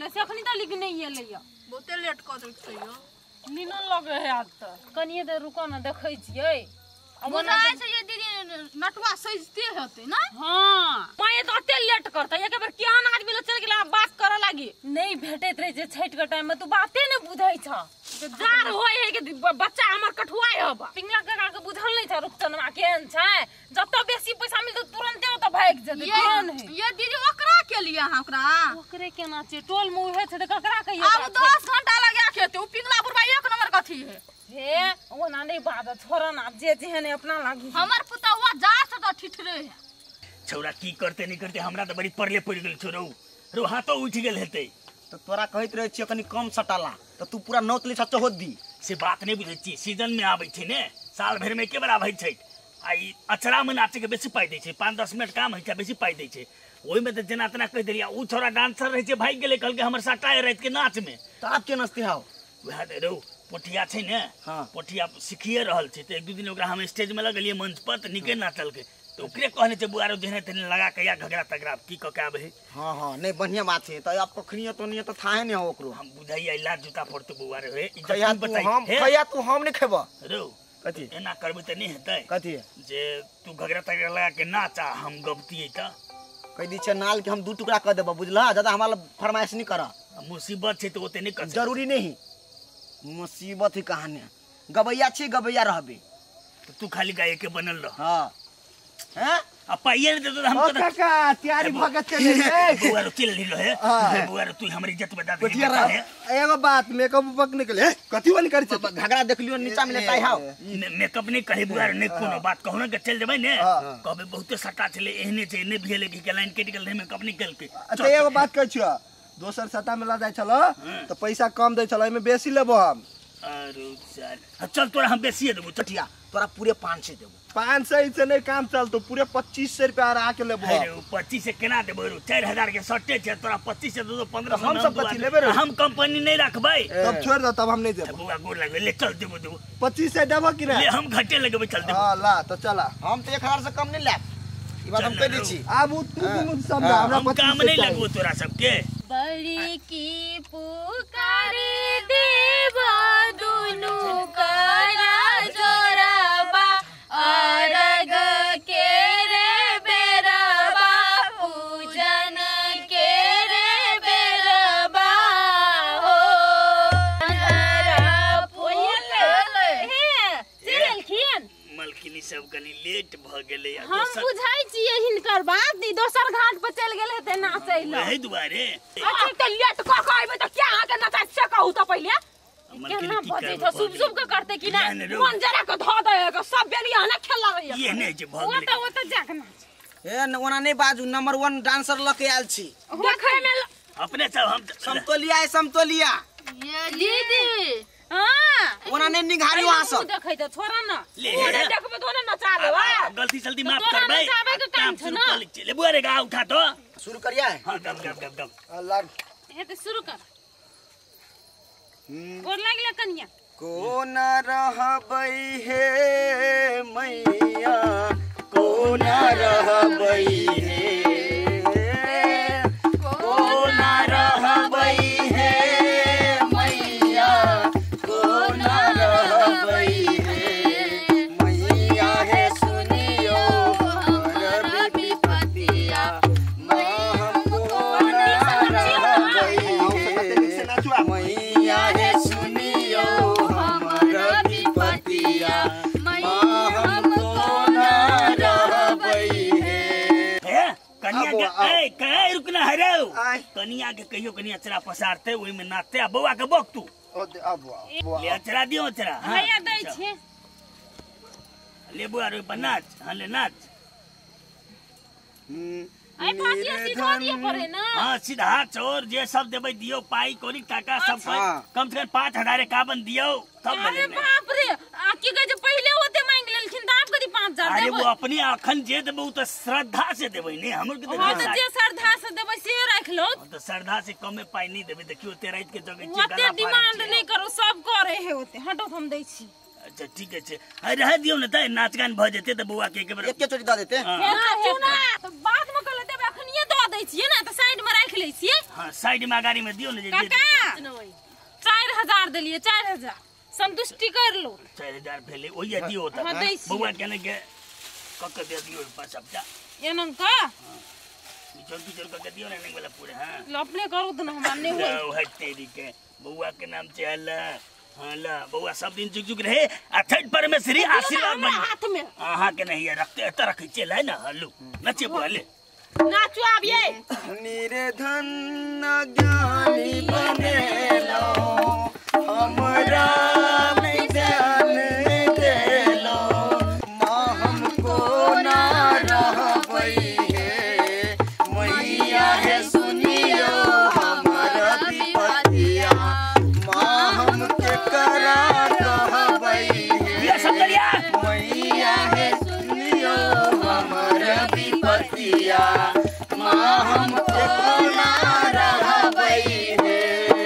रे से अखनी त लिख नहीं एलैया बहुते लेट क देलकैयो नीनो लगे है आज त कनिए देर रुको न देखै छियै अब बुझाय छै ये दीदी नटवा सजते होते ना हां माये तो अते लेट करता एक बार कियान आदमी लो चल गेला बात करे लागी नहीं भेटैत रहे जे छठ के टाइम में तू बाते न बुझाई छ जार होय है कि बच्चा हमर कठुआय हब पिंगला काका के बुझल नहीं छ रुकचनमा केहन छै जत बेसी पैसा मिलत तुरंते ओत भाग जेते केहन है ये दीदी ओकरा के लिए हां ओकरे केना छै टोल में उहे छै त ककरा कहियो अब 10 घंटा लगा खेते उ पिंगला बुरबा एक नंबर कथी है हे ओना नहीं बात छोरा ना जे जेहने अपना लागी हमर पुतवा जा से त ठिठरे है छौरा की करते नहीं करते हमरा त बड़ी परले पड़ गेल छोरो रो हाथो उठ गेल हेते तो तोरा कहत रहे छी कनी कम सटाला तो तू पूरा नौतली सच्चो होत दी से बात नहीं बुझै छी सीजन में आबै छै ने साल भर में के बार आबै छै आई अचरा में नाचे के बेसी पाई दै छै 5-10 मिनट काम है बेसी पाई दै छै ओइ में त जना तना कह देलिया उ छोरा डांसर रहे छै भाग गेले कल के हमर सटाए रात के नाच में तो आप के नस्ती हाउ वह दे रो पोठिया छै ने हां पोठिया सिखिए रहल छै त एक दू दिन ओकरा हम स्टेज में लगलिए मंच पर त निके नाचल के तो ओकरे कहने छै बुआरो जेने तेने लगा के या घगरा तगरा की क के आबे हां हां नहीं बढ़िया बात है त आप कखनियो तो नहीं तो थाहे नहीं हो ओकरो हम बुझाई आइला जूता फोड़तो बुआरो हे खया बताई हम खया तू हम नहीं खेबो रो कथी एना करबे त नहीं हेतै कथी जे तू घगरा तगरा लगा के नाचा हम गबतिए त कह दी छै नाल के हम दू टुकड़ा कर देबो बुझला ज्यादा हमरा फरमाइश नहीं कर मुसीबत छै त ओते नहीं कर जरूरी नहीं मुसीबत ही कहानी गबैया छी गबैया रहबे तो तू खाली गाय के बनल रह हां हैं अब पाइए नहीं दे हम तो काका तैयारी भगत चले बुआरो चल ली है बुआरो तू हमरी इज्जत बता दे एगो बात मेकअप बक निकले कथि वाली करी छ घगरा देख लियो नीचा में लेताई हाउ मेकअप नहीं करे बुआरो नहीं कोनो बात कहू ना के चल जेबै ने कहबे बहुते सटा चले एहने छै ने भेले की के लाइन कट गेल मेकअप निकल के अच्छा एगो बात कहै छियो दोसर सटा में ला जाय छलो तो पैसा कम दै छलो एमे बेसी लेबो हम अरे सर चल तोरा हम बेसी देबो चटिया तोरा पूरे 500 देबो 500 से नहीं काम चल तो पूरे 2500 रुपया आ के लेबो अरे 25 से केना देबो 4000 के सट्टे छै तोरा 25 से दो 1500 हम सब कथि लेबे रे हम कंपनी नहीं रखबै तब छोड़ दो तब हम नहीं देबो बुआ गोर लगे ले चल देबो 25 से देबो कि नहीं ले हम घटे लगेबे चल देबो हां ला तो चला हम तो 1000 से कम नहीं लेब ई बात हम कह दै छी अब तू मुझ समझा हमरा 25 काम नहीं लगबो तोरा सबके बड़ी की पुकारे देव दुनु करा जोराबा अरग के रे बेरबा पूजन के रे बेरबा हो हरा फूल हे चलखिन मलकिनी सब कनी लेट भ गेले हम बुझाई छियै हिनकर बात दी दोसर घाट पर चल गेल हेते नाचै ल वही दुआरे अच्छा त लेट क कहबै त क्या आके नचा से कहू त पहिले केना बजे छ शुभ शुभ के करते कि ना मन जरा के ध दे के सब बेलिया ना खेला रही ये नहीं जे भ गेले ओ त जाक नाच ए ओना नहीं बाजू नंबर 1 डांसर लके आयल छी देखै में अपने सब हम समतोलिया है समतोलिया ये दीदी हां ओना नहीं निघारी वहां सब देखै त छोरा न ले देखबे तो ना नचा देबा गलती जल्दी माफ करबै नचाबे के काम छ ना ले बुआरे गा उठा तो शुरू करिया है हां गम गम गम अल्लाह हे त शुरू कर गोर लागले कन्या कोन रहबै हे मैया कोन रहबै हे कोन रहबै हे मैया कोन रहबै हे मैया हे सुनियो हमर विपतिया हम कोन रहबै हे मैया हे सुनियो हमर विपतिया हम कोन रहबै हे कनिया के ए कहे रुकना है रे कनिया के कहियो कनिया चरा पसारते ओइ में नाचते आ बौआ के बक तू अब ले चरा दियो चरा भैया दै छै ले बुआ रे नाच हां ले नाच आई पातिया सिखा दिए परे ना हां सीधा चोर जे सब देबै दियो पाई कोरी टाका सब कम से कम 5000 काबन दियो तब अरे बाप रे आ की कहे पहले होते मांग लेलखिन त आप कदी 5000 अरे देबै वो अपनी अखन जे देबै त श्रद्धा से देबै ने हमर के हां त जे श्रद्धा से देबै से राख लो तो श्रद्धा से कम में पाई नहीं देबै देखियो ते रात के जगह ओते डिमांड नहीं करो सब करे है होते हटो हम दै छी अच्छा ठीक है अरे रह दियो ना त नाच गान भ जेते त बुआ के एक बार एक चोटी द देते ना तो बाद में कल देबै अखनिए द दै छियै ना त साइड में राख लै छियै। हां साइड में गाड़ी में दियो ने जे काका 4000 देलिए 4000 संतुष्टि कर लो। 4000 भेले ओइया दियो त बउआ केने के कक्क दे दियो सबटा एनम का किचोर करके दियो ना वाला पूरे। हां लो अपने करू त हम मानने हो ओ है तेरी के बउआ के नाम से हल्ला हां ला बउआ सब दिन जुग जुग रहे आ थर्ड पर में श्री आशीर्वाद बन हाथ में हां के नहीं रखते त रख चले ना हल्लू नचे बोले नाचो अब ये निर्धन ज्ञानी बनेलो हमरा में ध्यान देलो माँ हमको ना रहबई है मैया है सुनियो हमरा विपतिया माँ हमके करा कहबई ये सब करिया मैया है सुनियो हमरा विपतिया माँ हमके करा रहबई है।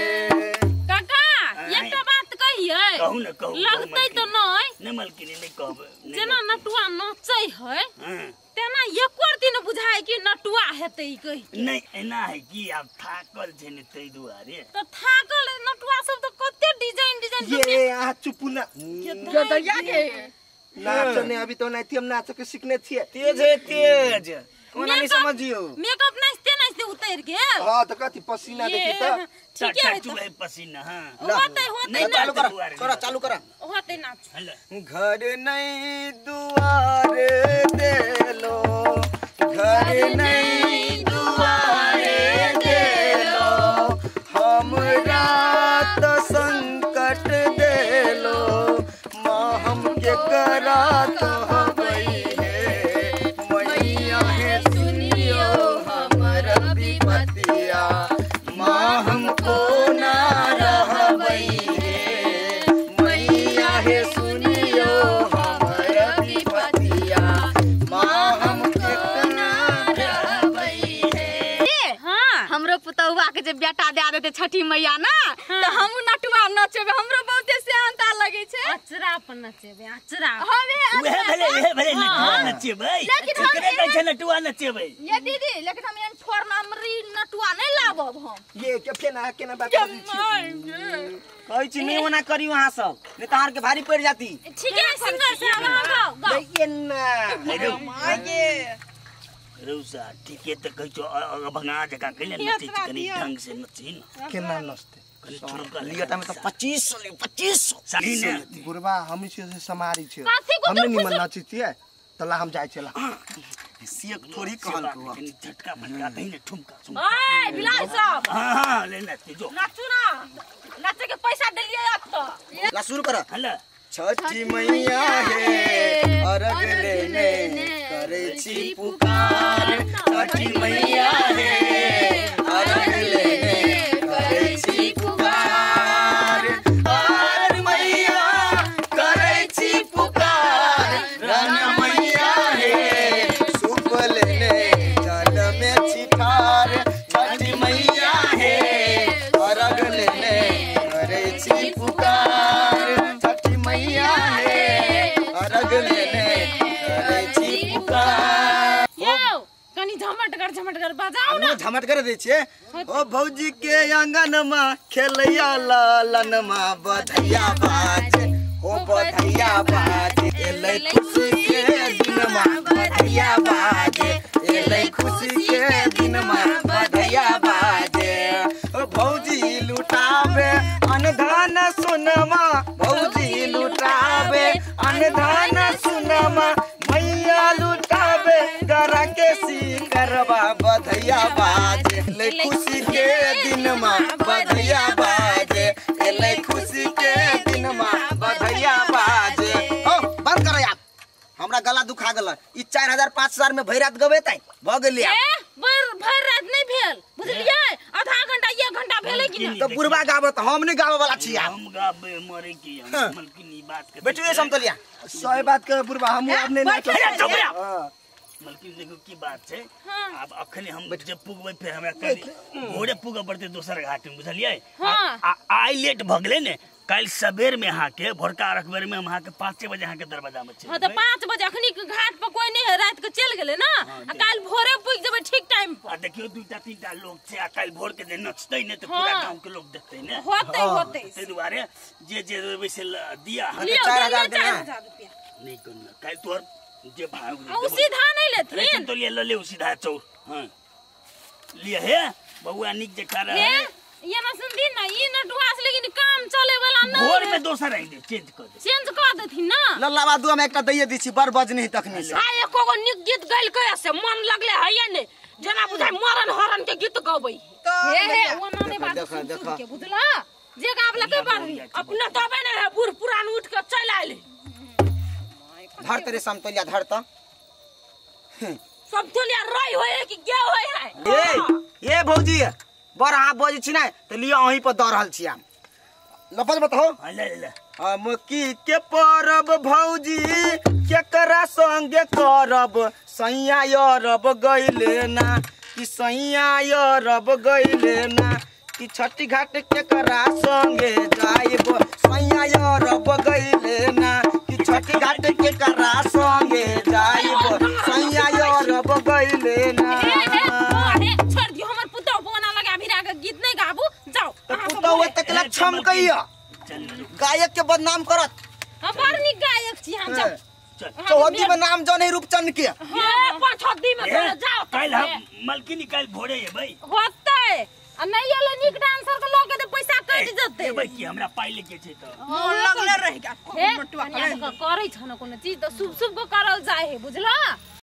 काका एक बात कहिए कहू न कहू लगतै तो नहीं ने मलकिनी नहीं कहब जेना नटुआ नचै है हां तेना एको दिन बुझाय कि नटुआ हेतै कहि नहीं एना है कि अब थाकल छै ने तै दुआरे तो थाकल नटुआ सब तो कते डिजाइन ये आ चुप ना के दैया के नाच ने अभी तो नहीं हम नाच के सीखने थे तेज है तेज ओना नहीं समझियो मेकअप नाचते उतर के हां तो कथी पसीना देखी तो ठीक है चुए पसीना। हां होतै नहीं चालू ना करा करा चालू करा होतै नाच हल्ला घर नहीं दुआर देलो घर नहीं दुआर देलो हमरा तो संकट देलो माँ हमके करा कहबई है मैया है सुनियो हमरा विपतिया माँ हमको ना रहबई है मैया है सुनियो हमरा विपतिया माँ हमके ना रहबई है। हां हमरो पुतौआ के जे बेटा दे देते छठी मैया ना तो हम नटुआ नचबे हमरो बहुते सेहनता लगे छै। अचरा पर नचेबे अचरा हवे उहे भले नटुआ नचे भाई लेकिन हम केकरे कहै छै नटुआ नचे भाई ये दीदी लेकिन हम एन फोर नंबरी नटुआ नहीं लाबब हम ये के फेना केना बात करै छी कहै छी नहीं ओना करी वहां सब नहीं तो हार के भारी पड़ जाती। ठीक है सिंगर से हम गाओ ये ना रौसा ठीक है त कहै छो भंगा जका कइले नचे छी कनी ढंग से नची न केना नचते कनी ठुमका लियटा में तो 2500 साली ने गुरबा हम से समारी छै काथी को हमने निमन नाची छिए तला हम जाय छला सियक थोड़ी कहल को कनी झटका फटका दही ने ठुमका ओए बिलाल साहब हां ले नचे जो नाचू ना नाचे के पैसा देलिए अब तो ला शुरू करा हल्ला छठी मैया है अरग लेने करे छी पुकार छठी मैया है अरग लेने करे छी पुकार हर मैया करे छी पुकार रन मैया है सूप लेने जल में छिठार छठी मैया है अरग लेने करे छी पुकार छठी मैया है अरग लेने करे छी पुकार यो कनी झमट कर बजाओ ना झमट कर दे छे ओ भौजी के आंगन में खेलैया लालन मां बधैया बाज ओ बधैया बाज एलै खुशी के दिन मां बधैया बाज एलै खुशी के दिन मां बधैया बाज ओ भौजी लुटावे अनधन सुनमा भौजी लुटावे अनधन सुनमा मैया लुटावे गरा के सी करवा बधैया बाज ले खुशी के दिन मां बधैया बाज ले खुशी के दिन मां बधैया बाज ओ बंद कर यार हमरा गला दुखा गेल ई 4000 5000 में भैरात गवेतै भ गेलिए ए भर रात नहीं भेल बुझलिए आधा घंटा 1 घंटा भेले कि ना तो बुरबा गाबत हम नहीं गावे वाला छी यार हम गाबे मरे की हम मलकिनी बात के बेटू ये समतलिया सही बात कर बुरबा हम अपने नाच मलकिन देखो की बात छै अब अखने हम जब पुगबै फिर हमरा कहि भोरे पुगब पड़ते दोसर घाट में बुझलिए हाँ। आई लेट भ गेलै ने कल सबेर में यहाँ के भोरका रखबेर में हम यहाँ के 5 बजे यहाँ के दरवाजा में हाँ तो 5 बजे अखनी के घाट पर कोई नहीं है, रात के चल गेले ना, कल भोरे पुग जेबे ठीक टाइम पर। देखियो 2-3 लोग छे, कल भोर के दिन नचते ने तो पूरा गांव के लोग देखते ने होते ते दुआरे जे वैसे दिया लियो 4,000 देना। 4,000 रुपया नहीं करना कल तोर जे भाग आ सीधा नहीं लेथिन रेशन तो ले सीधा चौ हां लिए है बउआ निक जे कर हे ये ना सुन दिन ना ई नटवास लेकिन काम चले वाला नहीं भोर में दोसर आई दे चेंज कर देथिन ना। लल्ला बादू हम एकटा दैये दी छी बड़ बजनी तखनी से। आ एको गो निक गीत गाइल के से मन लगले है ने जना बुझाय मरन हरन के गीत गबै हे ओना ने बात सुन के बुझला जे गावला के बारी अपना तबे ने बूढ़ पुरान उठ के चल आइले धर तेरे समतोलिया धर त सब तोलिया रही होए कि गे होए है ए भौजी बड़ हां बजै छी नै त लियो अहीं पर द रहल छी हम लपज बताओ ले हम की के परब भौजी केकरा संगे करब सैया यरब गइले ना कि सैया यरब गइले ना कि छठी घाट केकरा संगे जाइब सैया यरब गइले ना कि छठी घाट केकरा संगे जाइब सैया यरब गइले ना। अरे छोड़ दियो हमर पुतौ बोना लगा भिरा के गीत नहीं गाबू जाओ तो पुतौ तकला छम कहिया गायक के बदनाम करत हम बड़ निक गायक छी हम जाओ चौहदी में नाम जने रूपचंद के हे पाछदी में जाओ कल हम मलकिनी कल भोरे है भाई होतै आ नहीं एले निक डांसर के लोग के पैसा कट जते भाई की हमरा पाई लेके छै तो लगले रहेगा हे मटुआ करे छ न कोनो चीज तो शुभ शुभ को करल जाय है बुझला।